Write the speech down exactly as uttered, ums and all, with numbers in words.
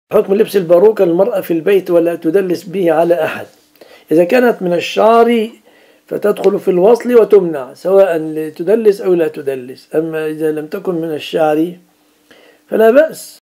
حكم لبس الباروكة للمرأة في البيت ولا تدلس به على أحد. إذا كانت من الشعر فتدخل في الوصل وتمنع سواء تدلس أو لا تدلس، أما إذا لم تكن من الشعر فلا بأس.